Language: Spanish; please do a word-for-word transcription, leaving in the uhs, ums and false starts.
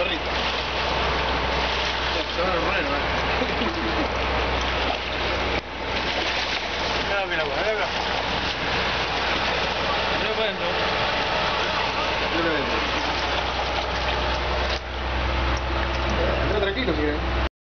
perrito. Se van a morir, ¿no? Mira, mira, mira.